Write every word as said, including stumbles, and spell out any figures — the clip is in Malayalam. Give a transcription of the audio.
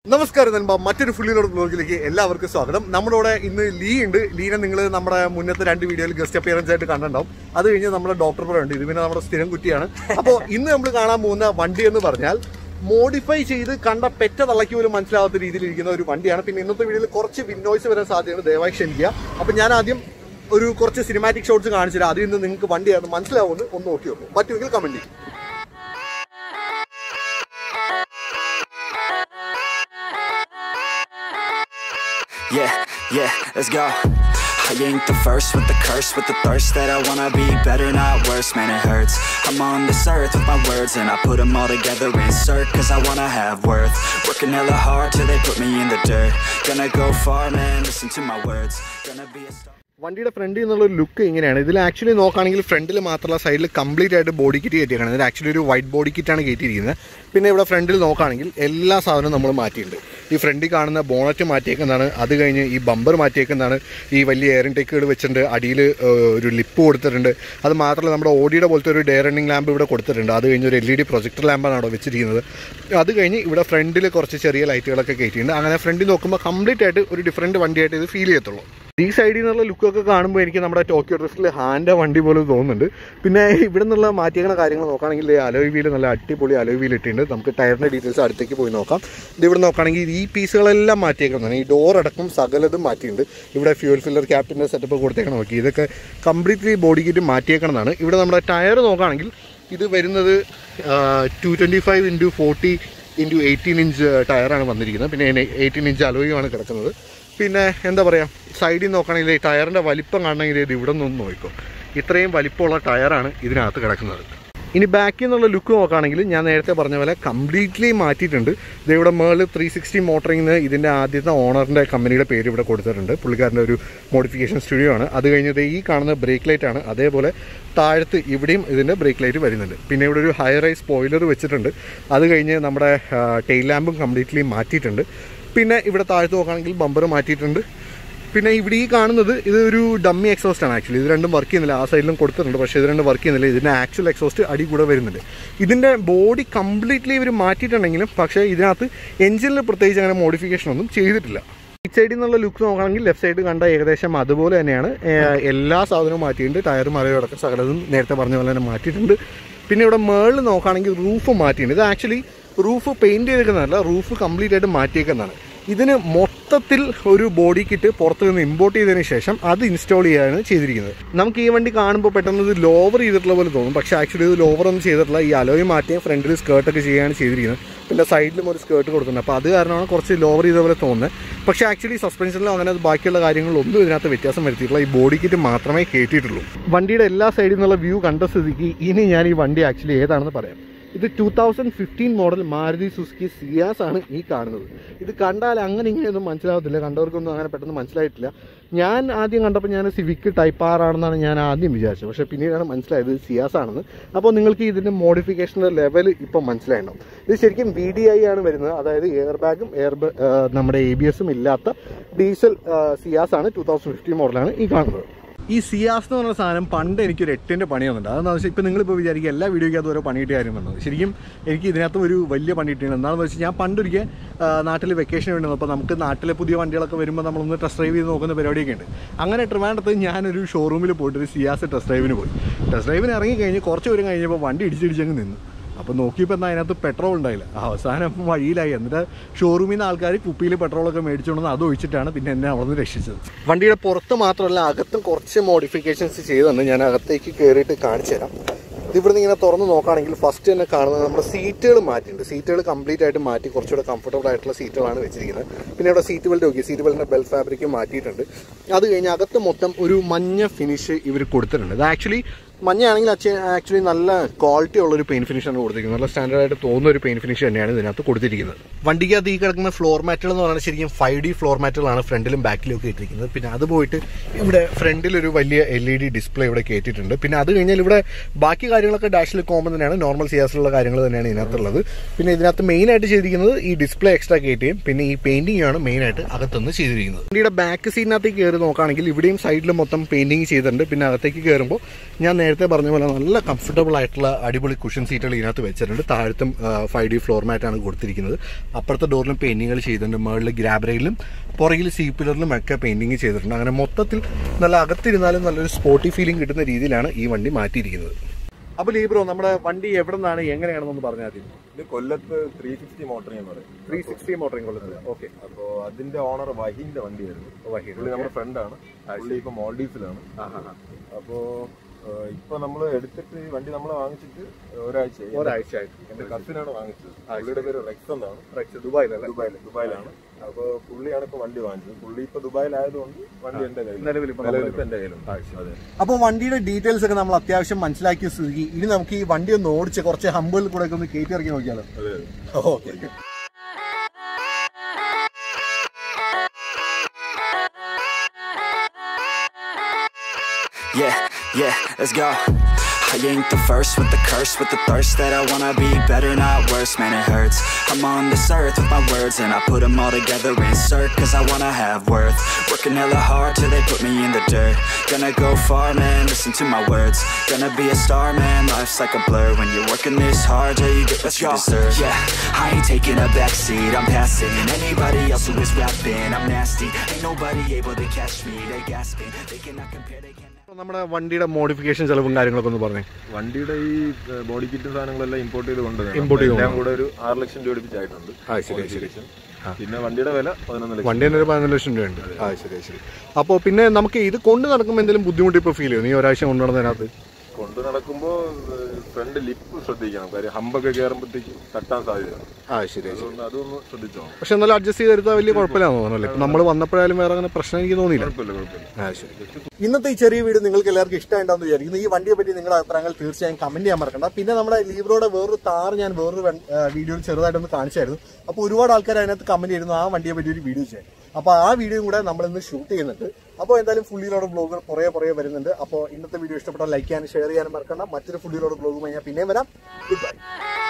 നമസ്കാരം നൻപ മറ്റൊരു ഫുള്ളിലോട് ബ്ലോഗിലേക്ക് എല്ലാവർക്കും സ്വാഗതം. നമ്മുടെ ഇന്ന് ലീ ഉണ്ട്. ലീനെ നിങ്ങൾ നമ്മുടെ മുന്നത്തെ രണ്ട് വീഡിയോയിൽ ഗസ്റ്റ് അപ്പിയറൻസ് ആയിട്ട് കണ്ടിട്ടുണ്ടാവും. അത് കഴിഞ്ഞ് നമ്മുടെ ഡോക്ടർ ഉണ്ട്. ഇത് പിന്നെ നമ്മുടെ സ്ഥിരം കുറ്റിയാണ്. അപ്പോൾ ഇന്ന് നമ്മൾ കാണാൻ പോകുന്ന വണ്ടി എന്ന് പറഞ്ഞാൽ മോഡിഫൈ ചെയ്ത് കണ്ട പെറ്റ തള്ളയ്ക്ക് പോലും മനസ്സിലാവാത്ത രീതിയിൽ ഇരിക്കുന്ന ഒരു വണ്ടിയാണ്. പിന്നെ ഇന്നത്തെ വീഡിയോയിൽ കുറച്ച് വിന്നോയ്സ് വരാൻ സാധ്യതയാണ്, ദയവായി ക്ഷമിക്കുക. അപ്പം ഞാൻ ആദ്യം ഒരു കുറച്ച് സിനിമാറ്റിക് ഷോട്ട്സ് കാണിച്ചു തരാം. അതിൽ നിന്ന് നിങ്ങൾക്ക് വണ്ടിയാണ് മനസ്സിലാവുമെന്ന് ഒന്ന് നോക്കി നോക്കും. പറ്റുമെങ്കിൽ കമന്റ് ചെയ്യും. Yeah, yeah, let's go. I ain't the first with the curse, with the thirst that I wanna be better, not worse, man it hurts. I'm on this earth with my words and I put them all together, insert, cause I wanna have worth. Working hella hard till they put me in the dirt. Gonna go far, man, listen to my words. Gonna be a star. വണ്ടിയുടെ ഫ്രണ്ടിൽ നിന്നുള്ള ലുക്ക് ഇങ്ങനെയാണ്. ഇതിൽ ആക്ച്വലി നോക്കുകയാണെങ്കിൽ ഫ്രണ്ടിൽ മാത്രമല്ല സൈഡിൽ കംപ്ലീറ്റ് ആയിട്ട് ബോഡി കിറ്റ് കയറ്റിയാണ്. ഇതിൽ ആക്ച്വലി ഒരു വൈറ്റ് ബോഡി കിറ്റാണ് കയറ്റിയിരിക്കുന്നത്. പിന്നെ ഇവിടെ ഫ്രണ്ടിൽ നോക്കുകയാണെങ്കിൽ എല്ലാ സാധനവും നമ്മൾ മാറ്റിയിട്ടുണ്ട്. ഈ ഫ്രണ്ടിൽ കാണുന്ന ബോണറ്റ് മാറ്റിയേക്കുന്നതാണ്. അത് കഴിഞ്ഞ് ഈ ബമ്പർ മാറ്റിയേക്കുന്നതാണ്. ഈ വലിയ എയർ ഇൻടേക്കുകൾ വെച്ചിട്ടുണ്ട്. അടിയിൽ ഒരു ലിപ്പ് കൊടുത്തിട്ടുണ്ട്. അത് മാത്രമല്ല നമ്മുടെ ഓഡിയുടെ പോലത്തെ ഒരു ഡേ റണ്ണിങ് ലാമ്പ് ഇവിടെ കൊടുത്തിട്ടുണ്ട്. അത് കഴിഞ്ഞ് ഒരു എൽ ഇ ഡി പ്രൊജക്ടർ ലാമ്പാണ് അവിടെ വെച്ചിരിക്കുന്നത്. അത് കഴിഞ്ഞ് ഇവിടെ ഫ്രണ്ടിൽ കുറച്ച് ചെറിയ ലൈറ്റുകളൊക്കെ കയറ്റിയിട്ടുണ്ട്. അങ്ങനെ ഫ്രണ്ടിൽ നോക്കുമ്പോൾ കംപ്ലീറ്റ് ആയിട്ട് ഒരു ഡിഫറൻറ്റ് വണ്ടിയായിട്ട് ഇത് ഫീൽ ചെയ്യത്തുള്ളൂ. ഈ സൈഡിൽ നിന്നുള്ള ലുക്കൊക്കെ കാണുമ്പോൾ എനിക്ക് നമ്മുടെ ടോക്കിയോ ഡ്രിഫ്റ്റിൽ ഹാൻഡ വണ്ടി പോലെ തോന്നുന്നുണ്ട്. പിന്നെ ഇവിടെ നിന്നുള്ള മാറ്റിയേക്കുന്ന കാര്യങ്ങൾ നോക്കുകയാണെങ്കിൽ അലോയ് വീൽ നല്ല അടിപൊളി അലോയ് വീൽ ഇട്ടിട്ടുണ്ട്. നമുക്ക് ടയറിൻ്റെ ഡീറ്റെയിൽസ് അടുത്തേക്ക് പോയി നോക്കാം. ഇത് ഇവിടെ നോക്കുകയാണെങ്കിൽ ഈ പീസുകളെല്ലാം മാറ്റിയേക്കുന്നതാണ്. ഈ ഡോർ അടക്കം സകലതും മാറ്റിയിട്ടുണ്ട്. ഇവിടെ ഫ്യൂൽ ഫില്ലർ ക്യാപ്പിൻ്റെ സെറ്റപ്പ് കൊടുത്തേക്കണം. നോക്കി ഇതൊക്കെ കംപ്ലീറ്റ്ലി ബോഡി കിറ്റ് മാറ്റിയേക്കണതാണ്. ഇവിടെ നമ്മുടെ ടയർ നോക്കുകയാണെങ്കിൽ ഇത് വരുന്നത് two twenty five into forty into eighteen inch ടയറാണ് വന്നിരിക്കുന്നത്. പിന്നെ എയ്റ്റീൻ ഇഞ്ച് അലോയുമാണ് കിടക്കുന്നത്. പിന്നെ എന്താ പറയുക, സൈഡിൽ നോക്കുകയാണെങ്കിൽ ഈ ടയറിൻ്റെ വലിപ്പം കാണണമെങ്കിൽ ഇത് ഇവിടെ നിന്നൊന്ന് നോക്കിക്കോ. ഇത്രയും വലിപ്പമുള്ള ടയറാണ് ഇതിനകത്ത് കിടക്കുന്നത്. ഇനി ബാക്കിൽ നിന്നുള്ള ലുക്ക് നോക്കുകയാണെങ്കിൽ ഞാൻ നേരത്തെ പറഞ്ഞ പോലെ കംപ്ലീറ്റ്ലി മാറ്റിയിട്ടുണ്ട്. ഇത് ഇവിടെ മേളിൽ ത്രീ സിക്സ്റ്റി മോട്ടറിങ്ങിന് ഇതിൻ്റെ ആദ്യത്തെ ഓണറിൻ്റെ കമ്പനിയുടെ പേര് ഇവിടെ കൊടുത്തിട്ടുണ്ട്. പുള്ളിക്കാരൻ്റെ ഒരു മോഡിഫിക്കേഷൻ സ്റ്റുഡിയോ ആണ്. അത് കഴിഞ്ഞത് ഈ കാണുന്ന ബ്രേക്ക് ലൈറ്റ് ആണ്. അതേപോലെ താഴത്ത് ഇവിടെയും ഇതിൻ്റെ ബ്രേക്ക് ലൈറ്റ് വരുന്നുണ്ട്. പിന്നെ ഇവിടെ ഒരു ഹൈ റൈസ് സ്പോയിലർ വെച്ചിട്ടുണ്ട്. അത് കഴിഞ്ഞ് നമ്മുടെ ടെയിൽ ലാമ്പും കംപ്ലീറ്റ്ലി മാറ്റിയിട്ടുണ്ട്. പിന്നെ ഇവിടെ താഴത്ത് നോക്കുകയാണെങ്കിൽ ബമ്പർ മാറ്റിയിട്ടുണ്ട്. പിന്നെ ഇവിടെ ഈ കാണുന്നത് ഇത് ഒരു ഡമ്മി എക്സോസ്റ്റ് ആണ്. ആക്ച്വലി ഇത് രണ്ടും വർക്ക് ചെയ്യുന്നില്ല. ആ സൈഡിലും കൊടുത്തിട്ടുണ്ട്, പക്ഷേ ഇത് രണ്ടും വർക്ക് ചെയ്യുന്നില്ല. ഇതിൻ്റെ ആക്ച്വൽ എക്സോസ്റ്റ് അടി കൂടെ വരുന്നുണ്ട്. ഇതിൻ്റെ ബോഡി കംപ്ലീറ്റ്ലി ഇവർ മാറ്റിയിട്ടുണ്ടെങ്കിലും പക്ഷേ ഇതിനകത്ത് എഞ്ചിനിൽ പ്രത്യേകിച്ച് അങ്ങനെ മോഡിഫിക്കേഷൻ ഒന്നും ചെയ്തിട്ടില്ല. റൈറ്റ് സൈഡിൽ നിന്നുള്ള ലുക്ക് നോക്കുകയാണെങ്കിൽ ലെഫ്റ്റ് സൈഡ് കണ്ട ഏകദേശം അതുപോലെ തന്നെയാണ്. എല്ലാ സാധനവും മാറ്റിയിട്ടുണ്ട്. ടയർ മറയോടൊക്കെ സകലതും നേരത്തെ പറഞ്ഞ പോലെ തന്നെ മാറ്റിയിട്ടുണ്ട്. പിന്നെ ഇവിടെ മേളിൽ നോക്കുകയാണെങ്കിൽ റൂഫ് മാറ്റിയിട്ടുണ്ട്. ഇത് ആക്ച്വലി റൂഫ് പെയിൻറ്റ് ചെയ്തേക്കുന്നതല്ല, റൂഫ് കംപ്ലീറ്റ് ആയിട്ട് മാറ്റിയേക്കുന്നതാണ്. ഇതിന് മൊത്തത്തിൽ ഒരു ബോഡി കിറ്റ് പുറത്ത് നിന്ന് ഇമ്പോർട്ട് ചെയ്തതിന് ശേഷം അത് ഇൻസ്റ്റാൾ ചെയ്യാനാണ് ചെയ്തിരിക്കുന്നത്. നമുക്ക് ഈ വണ്ടി കാണുമ്പോൾ പെട്ടെന്ന് ഇത് ലോവർ ചെയ്തിട്ടുള്ള പോലെ തോന്നും, പക്ഷേ ആക്ച്വലി ഇത് ലോവർ ഒന്നും ചെയ്തിട്ടില്ല. ഈ അലോയ് മാറ്റിയും ഫ്രണ്ടിൽ സ്കേർട്ടൊക്കെ ചെയ്യുകയാണ് ചെയ്തിരിക്കുന്നത്. പിന്നെ സൈഡിലും ഒരു സ്കേർട്ട് കൊടുത്തിട്ടുണ്ട്. അപ്പോൾ അത് കാരണമാണ് കുറച്ച് ലോവർ ചെയ്ത പോലെ തോന്നുന്നത്. പക്ഷേ ആക്ച്വലി സസ്പെൻഷനിലും അങ്ങനെ ബാക്കിയുള്ള കാര്യങ്ങളൊന്നും ഇതിനകത്ത് വ്യത്യാസം വരുത്തിയിട്ടില്ല. ഈ ബോഡി കിറ്റ് മാത്രമേ കയറ്റിയിട്ടുള്ളൂ. വണ്ടിയുടെ എല്ലാ സൈഡിൽ നിന്നുള്ള വ്യൂ കണ്ട സ്ഥിതിക്ക് ഇനി ഞാൻ ഈ വണ്ടി ആക്ച്വലി ഏതാണെന്ന് പറയാം. ഇത് two thousand fifteen model Maruti Suzuki Ciaz ആണ് ഈ കാണുന്നത്. ഇത് കണ്ടാൽ അങ്ങനെ ഇങ്ങനെയൊന്നും മനസ്സിലാവത്തില്ല. കണ്ടവർക്കൊന്നും അങ്ങനെ പെട്ടെന്ന് മനസ്സിലായിട്ടില്ല. ഞാൻ ആദ്യം കണ്ടപ്പോൾ ഞാൻ സിവിക്ക് ടൈപ്പ് ആർ ആണെന്നാണ് ഞാൻ ആദ്യം വിചാരിച്ചത്. പക്ഷേ പിന്നീടാണ് മനസ്സിലായത് സിയാസ് ആണെന്ന്. അപ്പോൾ നിങ്ങൾക്ക് ഇതിൻ്റെ മോഡിഫിക്കേഷൻ്റെ ലെവൽ ഇപ്പം മനസ്സിലായിട്ടുണ്ടാവും. ഇത് ശരിക്കും വി ഡി ഐ ആണ് വരുന്നത്. അതായത് എയർ ബാഗും എയർ നമ്മുടെ എ ബി എസും ഇല്ലാത്ത ഡീസൽ സിയാസ് ആണ്. ടു തൗസൻഡ് ഫിഫ്റ്റീൻ മോഡലാണ് ഈ കാണുന്നത്. ഈ സിയാസ് എന്ന് പറഞ്ഞ സാധനം പണ്ട് എനിക്കൊരു എട്ടിൻ്റെ പണി വന്നിട്ടുണ്ട്. അതെന്ന് വെച്ചാൽ ഇപ്പോൾ നിങ്ങളിപ്പോൾ വിചാരിക്കുക എല്ലാ വീഡിയോയ്ക്കകത്ത് ഓരോ പണിയിട്ട് കാര്യം വന്നത്. ശരിക്കും എനിക്ക് ഇതിനകത്ത് ഒരു വലിയ പണി കിട്ടിയിട്ടുണ്ട്. എന്താണെന്ന് വെച്ചാൽ ഞാൻ പണ്ടൊരിക്കൽ നാട്ടിൽ വെക്കേഷന് വേണ്ടി വന്നു. അപ്പോൾ നമുക്ക് നാട്ടിലെ പുതിയ വണ്ടികളൊക്കെ വരുമ്പോൾ നമ്മളൊന്ന് ടെസ്റ്റ് ഡ്രൈവ് ചെയ്ത് നോക്കുന്ന പരിപാടിയൊക്കെ ഉണ്ട്. അങ്ങനെ ട്രിവാൻഡ്രത്ത് ഞാനൊരു ഷോറൂമിൽ പോയിട്ട് ഒരു സിയാസ് ടെസ്റ്റ് ഡ്രൈവിന് പോയി. ടെസ്റ്റ് ഡ്രൈവിന് ഇറങ്ങി കഴിഞ്ഞ് കുറച്ച് പേരും കഴിഞ്ഞപ്പോൾ വണ്ടി ഇടിച്ചിടിച്ചങ്ങ് നിന്നു. അപ്പോൾ നോക്കിയപ്പോൾ എന്നാൽ അതിനകത്ത് പെട്രോൾ ഉണ്ടായില്ല. അവസാനം വഴിയിലായി. എന്നിട്ട് ഷോറൂമിൽ നിന്ന് ആൾക്കാർ കുപ്പിയിൽ പെട്രോളൊക്കെ മേടിച്ചുകൊണ്ടെന്ന് അത് ഒഴിച്ചിട്ടാണ് പിന്നെ എന്നെ അവിടെ നിന്ന് രക്ഷിച്ചത്. വണ്ടിയുടെ പുറത്ത് മാത്രമല്ല അകത്തും കുറച്ച് മോഡിഫിക്കേഷൻസ് ചെയ്തുണ്ട്. ഞാൻ അകത്തേക്ക് കയറിയിട്ട് കാണിച്ചു തരാം. ഇതിവിടുന്ന് ഇങ്ങനെ തുറന്ന് നോക്കുകയാണെങ്കിൽ ഫസ്റ്റ് തന്നെ കാണുന്നത് നമ്മുടെ സീറ്റുകൾ മാറ്റിയിട്ടുണ്ട്. സീറ്റുകൾ കംപ്ലീറ്റ് ആയിട്ട് മാറ്റി കുറച്ചുകൂടെ കംഫർട്ടബിൾ ആയിട്ടുള്ള സീറ്റുകളാണ് വെച്ചിരിക്കുന്നത്. പിന്നെ ഇവിടെ സീറ്റ് ബെൽറ്റ് നോക്കി, സീറ്റ് ബെൽറ്റിൻ്റെ ബെൽ ഫാബ്രിക് മാറ്റിയിട്ടുണ്ട്. അത് കഴിഞ്ഞ് അകത്ത് മൊത്തം ഒരു മഞ്ഞ ഫിനിഷ് ഇവർ കൊടുത്തിട്ടുണ്ട്. ഇത് ആക്ച്വലി മഞ്ഞയാണെങ്കിൽ ആക്ച്വലി നല്ല ക്വാളിറ്റി ഉള്ളൊരു പെയിന്റ് ഫിനിഷാണ് കൊടുത്തിരിക്കുന്നത്. നല്ല സ്റ്റാൻഡേർഡായിട്ട് തോന്നുന്ന ഒരു പെയിന്റ് ഫിനിഷ് തന്നെയാണ് ഇതിനകത്ത് കൊടുത്തിരിക്കുന്നത്. വണ്ടിക്കകത്ത് ഈ കിടക്കുന്ന ഫ്ലോർ മാറ്റുകൾ എന്ന് പറയുന്നത് ശരിക്കും ഫൈവ് ഡി ഫ്ലോർ മാറ്റുകളാണ് ഫ്രണ്ടിലും ബാക്കിലും ഒക്കെ ഇട്ടിരിക്കുന്നത്. പിന്നെ അത് പോയിട്ട് ഇവിടെ ഫ്രണ്ടിലൊരു വലിയ എൽ ഇ ഡി ഡിസ്പ്ലേ ഇവിടെ കയറ്റിയിട്ടുണ്ട്. പിന്നെ അത് കഴിഞ്ഞാൽ ഇവിടെ ബാക്കി കാര്യങ്ങളൊക്കെ ഡാഷിൽ കോമൺ തന്നെയാണ്. നോർമൽ സിയാസിലുള്ള കാര്യങ്ങൾ തന്നെയാണ് ഇതിനകത്തുള്ളത്. പിന്നെ ഇതിനകത്ത് മെയിനായിട്ട് ചെയ്തിരിക്കുന്നത് ഈ ഡിസ്പ്ലേ എക്സ്ട്രാ കയറ്റുകയും പിന്നെ ഈ പെയിന്റിംഗ് ആണ് മെയിനായിട്ട് അകത്തുനിന്ന് ചെയ്തിരിക്കുന്നത്. വണ്ടിയുടെ ബാക്ക് സീറ്റിനകത്തേക്ക് കയറി നോക്കുകയാണെങ്കിൽ ഇവിടെയും സൈഡിൽ മൊത്തം പെയിന്റിങ് ചെയ്തിട്ടുണ്ട്. പിന്നെ അകത്തേക്ക് കയറുമ്പോൾ ഞാൻ നേരത്തെ പറഞ്ഞ പോലെ നല്ല കംഫർട്ടബിൾ ആയിട്ടുള്ള അടിപൊളി കുഷൻ സീറ്റുകൾ ഇതിനകത്ത് വെച്ചിട്ടുണ്ട്. താഴത്തും ഫൈവ് ഡി ഫ്ലോർ മാറ്റാണ് കൊടുത്തിരിക്കുന്നത്. അപ്പുറത്തെ ഡോറിലും പെയിന്റിങ്ങുകൾ ചെയ്തിട്ടുണ്ട്. മുകളിൽ ഗ്രാബ് റെയിലും പുറകിൽ സീ പില്ലറിലും ഒക്കെ പെയിന്റിങ് ചെയ്തിട്ടുണ്ട്. അങ്ങനെ മൊത്തത്തിൽ നല്ല അകത്തിരുന്നാലും നല്ലൊരു സ്പോർട്ടി ഫീലിംഗ് കിട്ടുന്ന രീതിയിലാണ് ഈ വണ്ടി മാറ്റിയിരിക്കുന്നത്. അപ്പോൾ ലീബ്രോ, നമ്മുടെ വണ്ടി എവിടെ നിന്നാണ് എങ്ങനെയാണെന്നൊന്ന് പറഞ്ഞാൽ മതി. ഇത് കൊല്ലത്ത് ത്രീ സിക്സ്റ്റി മോട്ടറിംഗ് എന്ന് പറയും. ത്രീ സിക്സ്റ്റി മോട്ടറിംഗ് കൊല്ലത്ത്. ഓക്കെ. അപ്പോൾ അതിന്റെ ഓണർ വഹീന്റെ വണ്ടിയായിരുന്നു. വഹീൻ പുള്ളി നമ്മുടെ ഫ്രണ്ടാണ്. പുള്ളി ഇപ്പൊ മോൾഡീവ്സിലാണ്. അപ്പോ ഇപ്പൊ നമ്മൾ എടുത്തിട്ട് ഈ വണ്ടി നമ്മൾ വാങ്ങിച്ചിട്ട് ഒരാഴ്ച ഒരാഴ്ച എന്റെ കസിനാണ് വാങ്ങിച്ചത്. പുള്ളിയുടെ പേര് റെക്സ് എന്നാണ്. റെക്സ് ദുബായിലല്ല? ദുബായിൽ ദുബായിലാണ്. അപ്പൊ പുള്ളിയാണ് ഇപ്പൊ വണ്ടി വാങ്ങിച്ചത്. പുള്ളി ഇപ്പൊ ദുബായിലായതുകൊണ്ട് വണ്ടി എന്റെ കയ്യിൽ നിലവിൽ എന്റെ കയ്യിലുണ്ട്. അതെ. അപ്പോൾ വണ്ടിയുടെ ഡീറ്റെയിൽസ് ഒക്കെ നമ്മൾ അത്യാവശ്യം മനസ്സിലാക്കിയ സ്ഥിതിക്ക് ഇനി നമുക്ക് ഈ വണ്ടി ഒന്ന് ഓടിച്ച് കുറച്ച് ഹമ്പിൽ കൂടെ ഒക്കെ ഒന്ന് കയറ്റി ഇറക്കി നോക്കിയാലോ? Okay. Yeah, yeah, let's go. I ain't the first with the curse, with the thirst that I wanna be better, not worse, man it hurts. I'm on this earth with my words and I put them all together, insert, cause I wanna have worth. Working hella hard till they put me in the dirt. Gonna go far, man, listen to my words. Gonna be a star, man, life's like a blur. When you're working this hard, yeah, you get what you deserve. Yeah, I ain't taking a backseat, I'm passing anybody else who is rapping. I'm nasty, ain't nobody able to catch me. They gasping, they cannot compare, they cannot. നമ്മുടെ വണ്ടിയുടെ മോഡിഫിക്കേഷൻ ചെലവും കാര്യങ്ങളൊക്കെ ഒന്ന് പറഞ്ഞേ. വണ്ടിയുടെ ഈ ബോഡി കിറ്റ് സാധനങ്ങളെല്ലാം ഇമ്പോർട്ട് ചെയ്ത് കൊണ്ടുവരണം. ഇമ്പോർട്ട് ചെയ്ത് കൂടെ ഒരു ആറ് ലക്ഷം രൂപ അടുപ്പിച്ചായിട്ടുണ്ട്. പിന്നെ വണ്ടിയുടെ വില പതിനൊന്ന് ലക്ഷം. വണ്ടിയുടെ ഒരു പതിനൊന്ന് ലക്ഷം രൂപ ഉണ്ട്. ആ ശരി ശരി. അപ്പോൾ പിന്നെ നമുക്ക് ഇത് കൊണ്ട് നടക്കുമ്പോൾ എന്തെങ്കിലും ബുദ്ധിമുട്ട് ഇപ്പോൾ ഫീൽ ചെയ്യും? നീ ഒരാഴ്ച കൊണ്ടു നടന്നതിനകത്ത് കൊണ്ടു നടക്കുമ്പോ ഫ്രണ്ട് ലിപ്പ് ശ്രദ്ധിക്കണം. കാര്യം ഹമ്പൊക്കെ കയറുമ്പോഴത്തേക്ക് തട്ടാൻ സാധ്യതയാണ്. ആ ശരി. അതുകൊണ്ട് അതൊന്ന് ശ്രദ്ധിച്ചോ. പക്ഷെ എന്നാലും അഡ്ജസ്റ്റ് ചെയ്തെടുത്താൽ വലിയ കുഴപ്പമില്ലാന്ന് തോന്നുന്നല്ലേ? നമ്മൾ വന്നപ്പോഴായാലും വേറെ അങ്ങനെ പ്രശ്നം എനിക്ക് തോന്നിയില്ല. കുഴപ്പമില്ല കുഴപ്പമില്ല. ആ ശരി. ഇന്നത്തെ ഈ ചെറിയ വീഡിയോ നിങ്ങൾക്ക് എല്ലാവർക്കും ഇഷ്ടമായിട്ടാന്ന് വിചാരിക്കുന്നു. ഈ വണ്ടിയെ പറ്റി നിങ്ങളുടെ അഭിപ്രായങ്ങൾ തീർച്ചയായും കമന്റ് ചെയ്യാൻ മറക്കണ്ട. പിന്നെ നമ്മുടെ ലീബ്രോയുടെ വേറൊരു താർ ഞാൻ വേറൊരു വീഡിയോയിൽ ചെറുതായിട്ടൊന്ന് കാണിച്ചായിരുന്നു. അപ്പോൾ ഒരുപാട് ആൾക്കാർ അതിനകത്ത് കമന്റ് ചെയ്യുന്നു ആ വണ്ടിയെ പറ്റി ഒരു വീഡിയോ ചെയ്യാൻ. അപ്പോൾ ആ വീഡിയോ കൂടെ നമ്മളിന്ന് ഷൂട്ട് ചെയ്യുന്നുണ്ട്. അപ്പോൾ എന്തായാലും ഫുള്ളി ലോഡ് ബ്ലോഗുകൾ കുറേ കുറേ വരുന്നുണ്ട്. അപ്പോൾ ഇന്നത്തെ വീഡിയോ ഇഷ്ടപ്പെട്ടാൽ ലൈക്ക് ചെയ്യാനും ഷെയർ ചെയ്യാനും മറക്കണ്ട. മറ്റൊരു ഫുള്ളി ലോഡ് ബ്ലോഗുമായി ഞാൻ പിന്നെയും വരാം. Good by.